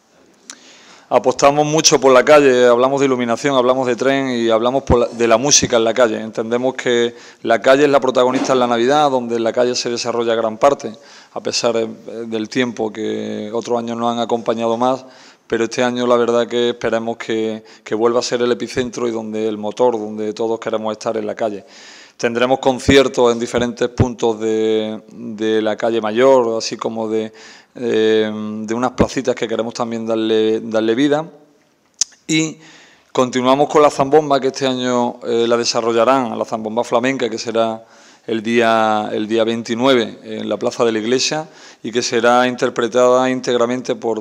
Apostamos mucho por la calle, hablamos de iluminación, hablamos de tren y hablamos de la música en la calle. Entendemos que la calle es la protagonista en la Navidad, donde en la calle se desarrolla gran parte, a pesar del tiempo que otros años nos han acompañado más, pero este año la verdad que esperemos que vuelva a ser el epicentro y donde el motor, donde todos queremos estar en la calle. Tendremos conciertos en diferentes puntos de la calle Mayor, así como de unas placitas que queremos también darle vida. Y continuamos con la zambomba, que este año la desarrollarán, la zambomba flamenca, que será el día 29 en la Plaza de la Iglesia y que será interpretada íntegramente por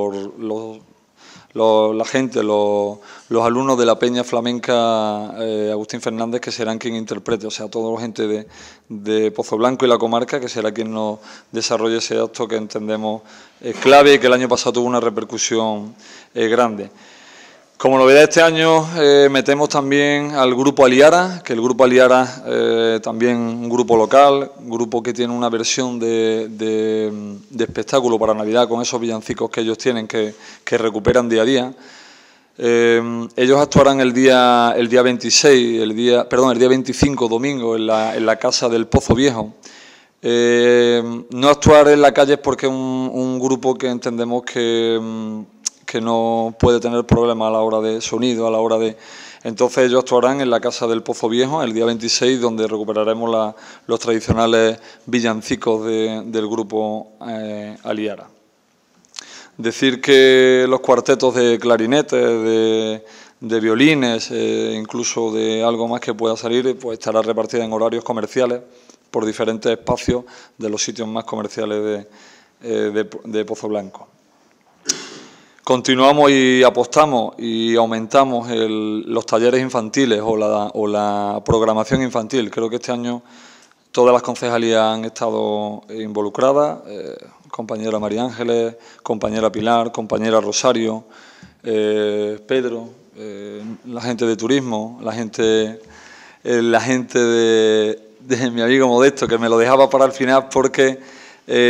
la gente, los alumnos de la Peña Flamenca Agustín Fernández, que serán quien interprete, o sea, toda la gente de Pozoblanco y la comarca, que será quien nos desarrolle ese acto que entendemos clave y que el año pasado tuvo una repercusión grande. Como novedad este año metemos también al Grupo Aliara, que el Grupo Aliara también un grupo local, un grupo que tiene una versión de espectáculo para Navidad con esos villancicos que ellos tienen, que recuperan día a día. Ellos actuarán el día 26, el día 25, domingo, en la Casa del Pozo Viejo. No actuar en la calle es porque es un grupo que entendemos que no puede tener problemas a la hora de sonido, a la hora de... Entonces ellos actuarán en la Casa del Pozo Viejo el día 26, donde recuperaremos los tradicionales villancicos del grupo Aliara. Decir que los cuartetos de clarinetes, de violines, incluso de algo más que pueda salir, pues estará repartida en horarios comerciales por diferentes espacios de los sitios más comerciales de Pozoblanco. Continuamos y apostamos y aumentamos los talleres infantiles o la programación infantil. Creo que este año todas las concejalías han estado involucradas, compañera María Ángeles, compañera Pilar, compañera Rosario, Pedro, la gente de turismo, la gente de mi amigo Modesto, que me lo dejaba para el final porque...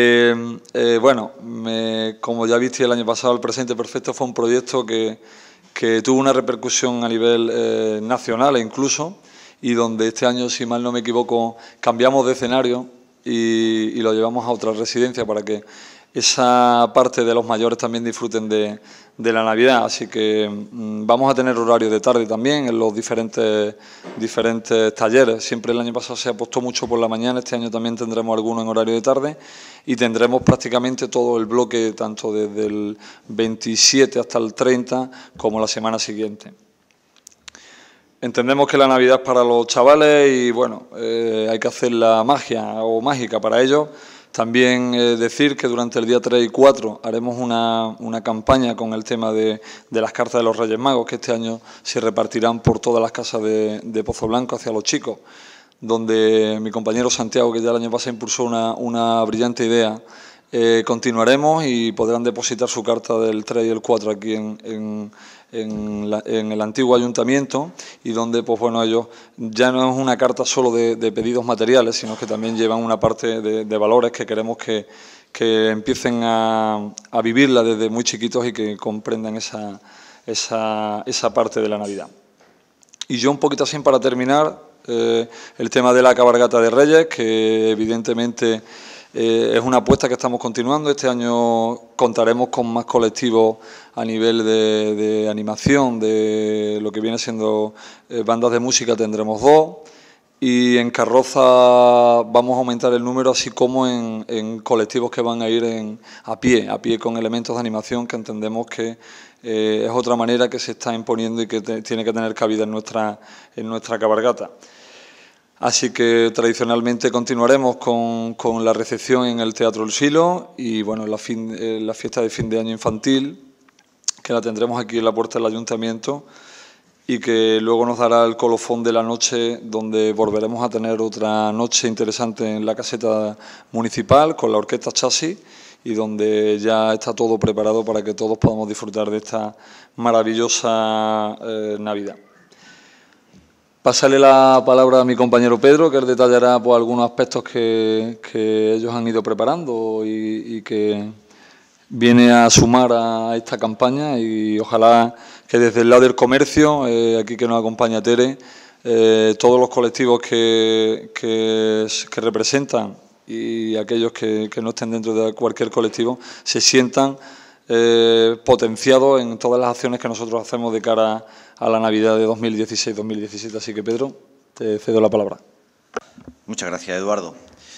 bueno, como ya viste el año pasado, el Presente Perfecto fue un proyecto que tuvo una repercusión a nivel nacional incluso, y donde este año, si mal no me equivoco, cambiamos de escenario y lo llevamos a otra residencia para que esa parte de los mayores también disfruten de la Navidad. Así que vamos a tener horario de tarde también en los diferentes talleres. Siempre el año pasado se apostó mucho por la mañana, este año también tendremos algunos en horario de tarde y tendremos prácticamente todo el bloque, tanto desde el 27 hasta el 30 como la semana siguiente. Entendemos que la Navidad es para los chavales y bueno, hay que hacer la magia o mágica para ellos. También decir que durante el día 3 y 4 haremos una campaña con el tema de las cartas de los Reyes Magos, que este año se repartirán por todas las casas de Pozoblanco hacia los chicos, donde mi compañero Santiago, que ya el año pasado impulsó una brillante idea, continuaremos y podrán depositar su carta del 3 y el 4 aquí en el antiguo ayuntamiento, y donde pues bueno, ellos ya no es una carta solo de pedidos materiales, sino que también llevan una parte de valores que queremos que empiecen a vivirla desde muy chiquitos y que comprendan esa parte de la Navidad. Y yo un poquito así para terminar, el tema de la cabalgata de Reyes, que evidentemente es una apuesta que estamos continuando. Este año contaremos con más colectivos a nivel de animación, de lo que viene siendo bandas de música, tendremos 2, y en carroza vamos a aumentar el número, así como en colectivos que van a ir a pie con elementos de animación, que entendemos que es otra manera que se está imponiendo y que tiene que tener cabida en nuestra cabalgata. Así que tradicionalmente continuaremos con la recepción en el Teatro El Silo y bueno, la fiesta de fin de año infantil, que la tendremos aquí en la puerta del ayuntamiento y que luego nos dará el colofón de la noche, donde volveremos a tener otra noche interesante en la caseta municipal con la Orquesta Chasis, y donde ya está todo preparado para que todos podamos disfrutar de esta maravillosa Navidad. Pasarle la palabra a mi compañero Pedro, que él detallará pues, algunos aspectos que ellos han ido preparando y que viene a sumar a esta campaña, y ojalá que desde el lado del comercio, aquí que nos acompaña Tere, todos los colectivos que representan y aquellos que no estén dentro de cualquier colectivo se sientan potenciados en todas las acciones que nosotros hacemos de cara a la Navidad de 2016-2017. Así que, Pedro, te cedo la palabra. Muchas gracias, Eduardo.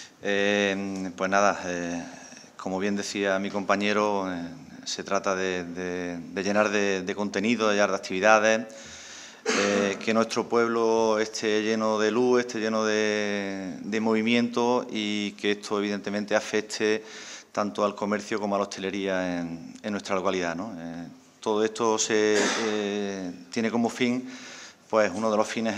Pues nada, como bien decía mi compañero, se trata de llenar de contenido, de llenar de actividades, que nuestro pueblo esté lleno de luz, esté lleno de movimiento y que esto evidentemente afecte tanto al comercio como a la hostelería en nuestra localidad, ¿no? Todo esto tiene como fin, pues uno de los fines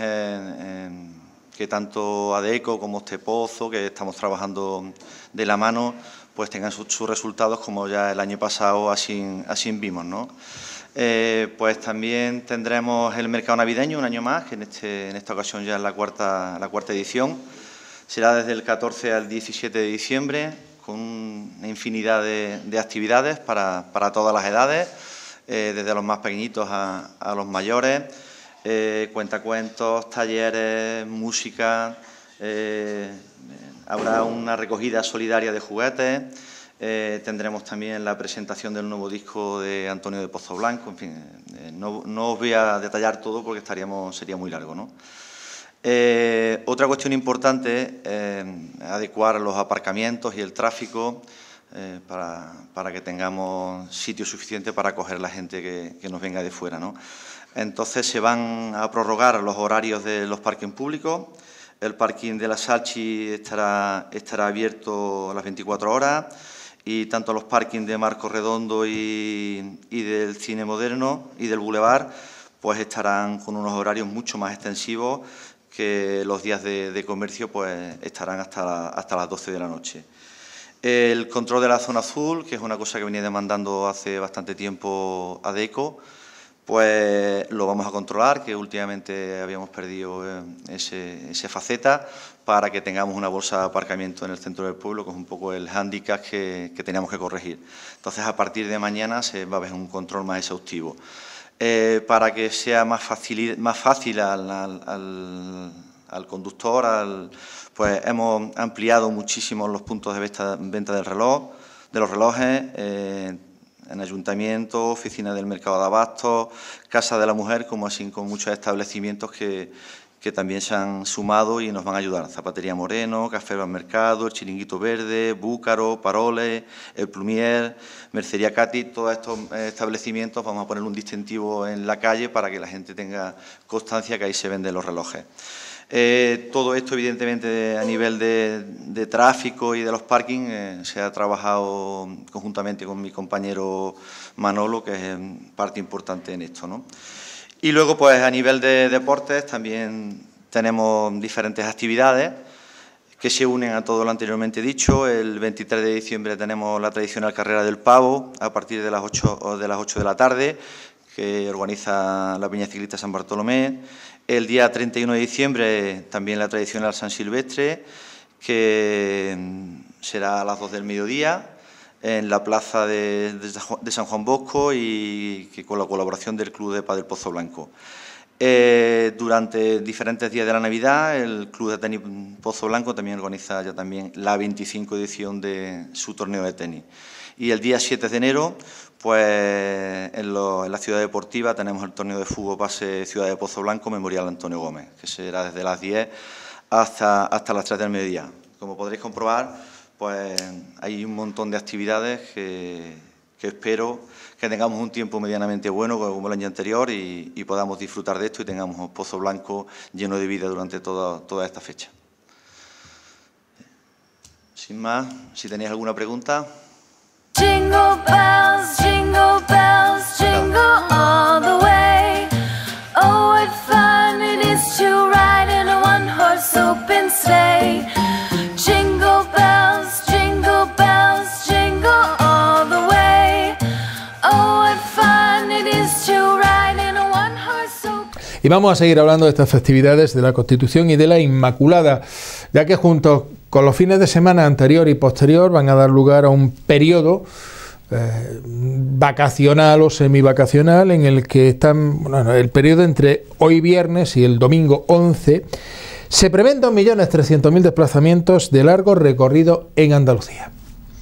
que tanto ADECO como este pozo, que estamos trabajando de la mano, pues tengan sus resultados, como ya el año pasado así vimos, ¿no? Pues también tendremos el mercado navideño un año más, que en esta ocasión ya es la cuarta edición. Será desde el 14 al 17 de diciembre, con una infinidad de actividades para todas las edades, desde los más pequeñitos a los mayores, cuentacuentos, talleres, música, habrá una recogida solidaria de juguetes, tendremos también la presentación del nuevo disco de Antonio de Pozoblanco, en fin, no os voy a detallar todo porque sería muy largo, ¿no? Otra cuestión importante es adecuar los aparcamientos y el tráfico para que tengamos sitio suficiente para acoger a la gente que nos venga de fuera, ¿no? Entonces se van a prorrogar los horarios de los parking públicos. El parking de la Salchi estará abierto a las 24 horas y tanto los parkings de Marco Redondo y del Cine Moderno y del Boulevard pues estarán con unos horarios mucho más extensivos, que los días de comercio pues estarán hasta las 12 de la noche. El control de la zona azul, que es una cosa que venía demandando hace bastante tiempo ADECO, pues lo vamos a controlar, que últimamente habíamos perdido esa faceta, para que tengamos una bolsa de aparcamiento en el centro del pueblo, que es un poco el hándicap que teníamos que corregir. Entonces, a partir de mañana se va a ver un control más exhaustivo. Para que sea más fácil al conductor, pues hemos ampliado muchísimo los puntos de venta de los relojes, en ayuntamiento, oficina del mercado de abastos, Casa de la Mujer, como así con muchos establecimientos que también se han sumado y nos van a ayudar. Zapatería Moreno, Café al Mercado, el Chiringuito Verde, Búcaro, Paroles, el Plumier, Mercería Cati, todos estos establecimientos vamos a poner un distintivo en la calle para que la gente tenga constancia que ahí se venden los relojes. Todo esto, evidentemente, a nivel de tráfico y de los parkings, se ha trabajado conjuntamente con mi compañero Manolo, que es parte importante en esto, ¿no? Y luego, pues a nivel de deportes, también tenemos diferentes actividades que se unen a todo lo anteriormente dicho. El 23 de diciembre tenemos la tradicional carrera del pavo a partir de las 8 de la tarde, que organiza la Peña Ciclista San Bartolomé. El día 31 de diciembre también la tradicional San Silvestre, que será a las 2 del mediodía en la plaza de San Juan Bosco, y que con la colaboración del Club de Pádel Pozoblanco. Durante diferentes días de la Navidad, el Club de Tenis Pozoblanco también organiza ya también la 25 edición de su torneo de tenis. Y el día 7 de enero, pues en la ciudad deportiva tenemos el torneo de fútbol base Ciudad de Pozoblanco Memorial Antonio Gómez, que será desde las 10 hasta las 3 del mediodía. Como podréis comprobar, pues hay un montón de actividades que espero que tengamos un tiempo medianamente bueno como el año anterior y podamos disfrutar de esto y tengamos un Pozoblanco lleno de vida durante toda esta fecha. Sin más, si tenéis alguna pregunta. Jingle bells, jingle all the way. Oh, what fun it is to ride in a one-horse open sleigh. Jingle bells, jingle all the way. Oh, what fun it is to ride in a one-horse open. Y vamos a seguir hablando de estas festividades de la Constitución y de la Inmaculada, ya que junto con los fines de semana anterior y posterior van a dar lugar a un periodo vacacional o semivacacional en el que el periodo entre hoy viernes y el domingo 11 se prevén 2.300.000 desplazamientos de largo recorrido en Andalucía.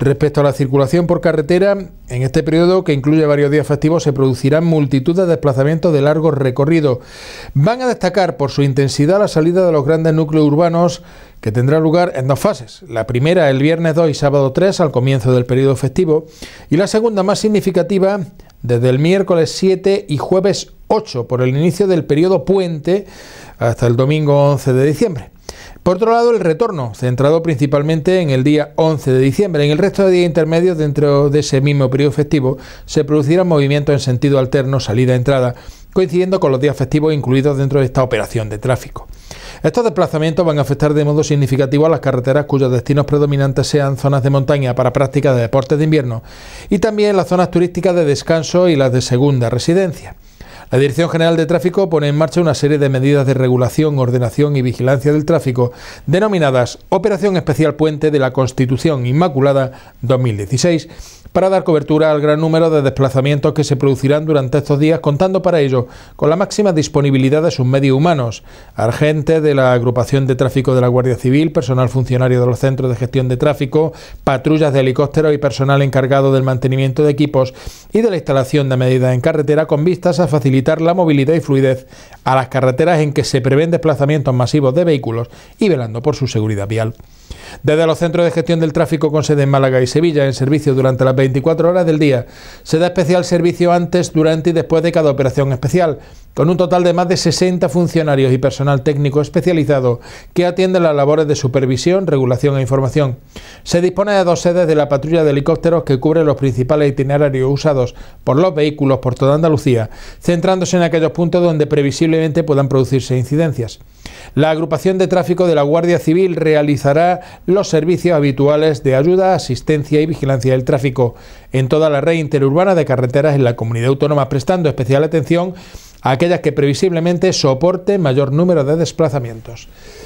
Respecto a la circulación por carretera, en este periodo, que incluye varios días festivos, se producirán multitud de desplazamientos de largo recorrido. Van a destacar por su intensidad la salida de los grandes núcleos urbanos, que tendrá lugar en dos fases. La primera el viernes 2 y sábado 3, al comienzo del periodo festivo, y la segunda, más significativa, desde el miércoles 7 y jueves 8, por el inicio del periodo puente, hasta el domingo 11 de diciembre. Por otro lado, el retorno, centrado principalmente en el día 11 de diciembre. En el resto de días intermedios, dentro de ese mismo periodo festivo, se producirán movimientos en sentido alterno, salida-entrada, coincidiendo con los días festivos incluidos dentro de esta operación de tráfico. Estos desplazamientos van a afectar de modo significativo a las carreteras cuyos destinos predominantes sean zonas de montaña para prácticas de deportes de invierno y también las zonas turísticas de descanso y las de segunda residencia. La Dirección General de Tráfico pone en marcha una serie de medidas de regulación, ordenación y vigilancia del tráfico denominadas Operación Especial Puente de la Constitución Inmaculada 2016, para dar cobertura al gran número de desplazamientos que se producirán durante estos días, contando para ello con la máxima disponibilidad de sus medios humanos, agentes de la Agrupación de Tráfico de la Guardia Civil, personal funcionario de los centros de gestión de tráfico, patrullas de helicópteros y personal encargado del mantenimiento de equipos y de la instalación de medidas en carretera, con vistas a facilitar la movilidad y fluidez a las carreteras en que se prevén desplazamientos masivos de vehículos y velando por su seguridad vial. Desde los centros de gestión del tráfico con sede en Málaga y Sevilla, en servicio durante las 24 horas del día, se da especial servicio antes, durante y después de cada operación especial, con un total de más de 60 funcionarios y personal técnico especializado que atienden las labores de supervisión, regulación e información. Se dispone de 2 sedes de la patrulla de helicópteros que cubren los principales itinerarios usados por los vehículos por toda Andalucía, centrándose en aquellos puntos donde previsiblemente puedan producirse incidencias. La agrupación de tráfico de la Guardia Civil realizará los servicios habituales de ayuda, asistencia y vigilancia del tráfico en toda la red interurbana de carreteras en la comunidad autónoma, prestando especial atención a aquellas que previsiblemente soporten mayor número de desplazamientos.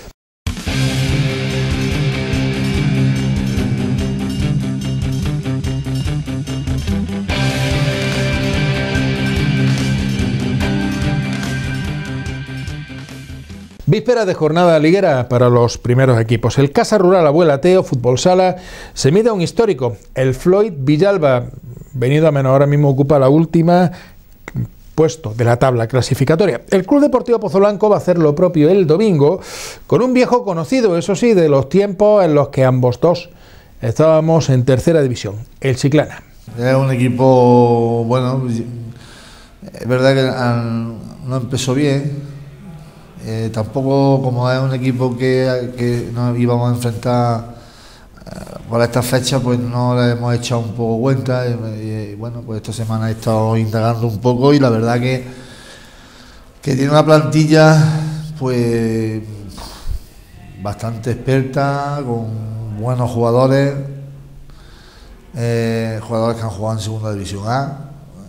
Víspera de jornada liguera para los primeros equipos. El Casa Rural Abuela Teo Fútbol Sala se mide a un histórico, el Floyd Villalba, venido a menos, ahora mismo ocupa la última puesto de la tabla clasificatoria. El Club Deportivo Pozoblanco va a hacer lo propio el domingo con un viejo conocido, eso sí, de los tiempos en los que ambos dos estábamos en tercera división, el Chiclana. Es un equipo, bueno, es verdad que no empezó bien. Tampoco, como es un equipo que nos íbamos a enfrentar por esta fecha, pues no le hemos echado un poco cuenta y bueno, pues esta semana he estado indagando un poco y la verdad que tiene una plantilla pues bastante experta, con buenos jugadores, jugadores que han jugado en segunda división A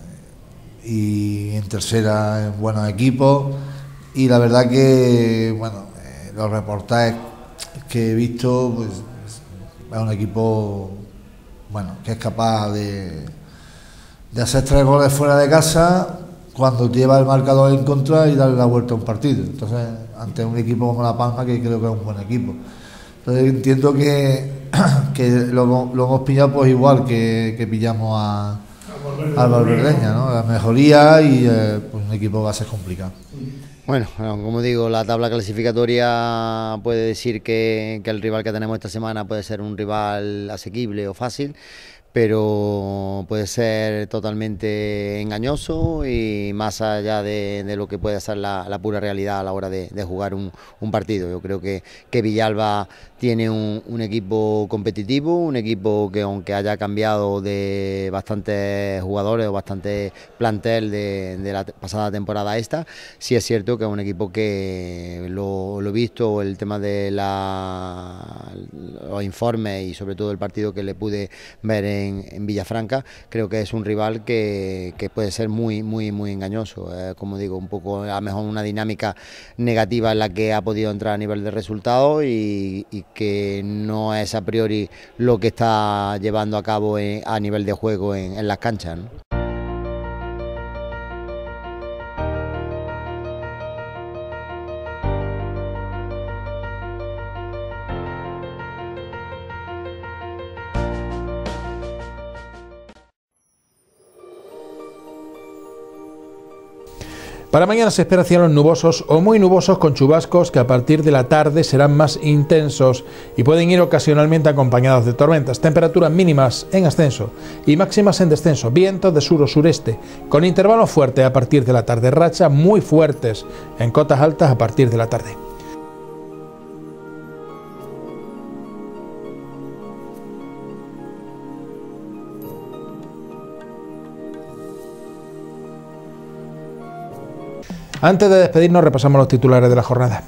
y en tercera en buenos equipos. Y la verdad que, bueno, los reportajes que he visto, pues es un equipo, bueno, que es capaz de hacer 3 goles fuera de casa cuando lleva el marcador en contra y darle la vuelta a un partido. Entonces, ante un equipo como La Palma, que creo que es un buen equipo. Entonces entiendo que lo hemos pillado pues igual que pillamos al Valverdeña, ¿no? La mejoría y pues un equipo va a ser complicado. Bueno, como digo, la tabla clasificatoria puede decir que el rival que tenemos esta semana puede ser un rival asequible o fácil, pero puede ser totalmente engañoso y más allá de lo que puede ser la pura realidad a la hora de jugar un partido. Yo creo que Villalba tiene un equipo competitivo, un equipo que aunque haya cambiado de bastantes jugadores o bastante plantel de la pasada temporada esta, sí es cierto que es un equipo que lo he visto, el tema de los informes y sobre todo el partido que le pude ver en Villafranca, creo que es un rival que puede ser muy engañoso, como digo, un poco a lo mejor una dinámica negativa en la que ha podido entrar a nivel de resultados y que no es a priori lo que está llevando a cabo a nivel de juego en las canchas, ¿no? Para mañana se espera cielos nubosos o muy nubosos con chubascos que a partir de la tarde serán más intensos y pueden ir ocasionalmente acompañados de tormentas. Temperaturas mínimas en ascenso y máximas en descenso. Vientos de sur o sureste con intervalos fuertes a partir de la tarde. Rachas muy fuertes en cotas altas a partir de la tarde. Antes de despedirnos, repasamos los titulares de la jornada.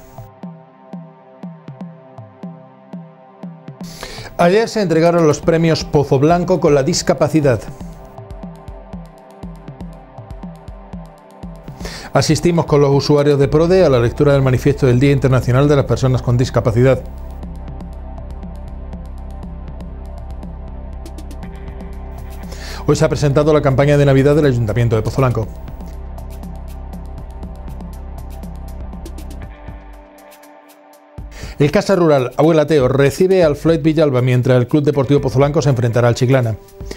Ayer se entregaron los premios Pozo Blanco con la discapacidad. Asistimos con los usuarios de PRODE a la lectura del manifiesto del Día Internacional de las Personas con Discapacidad. Hoy se ha presentado la campaña de Navidad del Ayuntamiento de Pozo Blanco. El Casa Rural Abuela Teo recibe al Floyd Villalba mientras el Club Deportivo Pozo Blanco se enfrentará al Chiclana.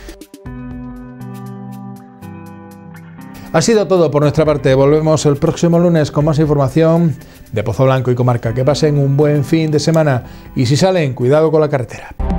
Ha sido todo por nuestra parte. Volvemos el próximo lunes con más información de Pozo Blanco y comarca. Que pasen un buen fin de semana y si salen, cuidado con la carretera.